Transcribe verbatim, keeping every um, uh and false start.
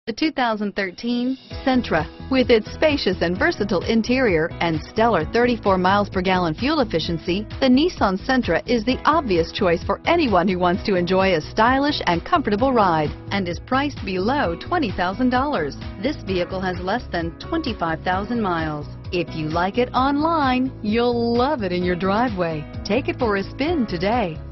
The two thousand thirteen Sentra. With its spacious and versatile interior and stellar thirty-four miles per gallon fuel efficiency, the Nissan Sentra is the obvious choice for anyone who wants to enjoy a stylish and comfortable ride and is priced below twenty thousand dollars. This vehicle has less than twenty-five thousand miles. If you like it online, you'll love it in your driveway. Take it for a spin today.